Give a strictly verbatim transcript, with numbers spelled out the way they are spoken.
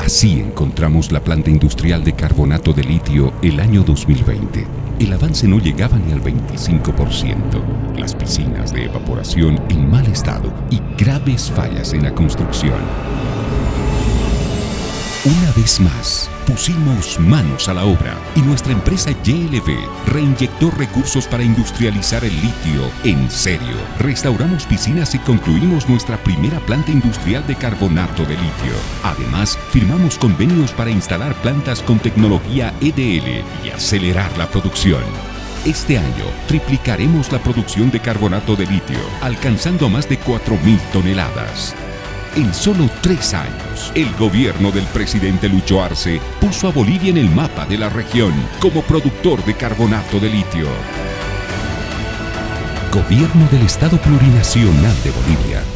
Así encontramos la planta industrial de carbonato de litio el año dos mil veinte. El avance no llegaba ni al veinticinco por ciento. Las piscinas de evaporación en mal estado y graves fallas en la construcción. Una vez más, pusimos manos a la obra y nuestra empresa Y L B reinyectó recursos para industrializar el litio en serio. Restauramos piscinas y concluimos nuestra primera planta industrial de carbonato de litio. Además, firmamos convenios para instalar plantas con tecnología E D L y acelerar la producción. Este año triplicaremos la producción de carbonato de litio, alcanzando más de cuatro mil toneladas. En solo tres años, el gobierno del presidente Lucho Arce puso a Bolivia en el mapa de la región como productor de carbonato de litio. Gobierno del Estado Plurinacional de Bolivia.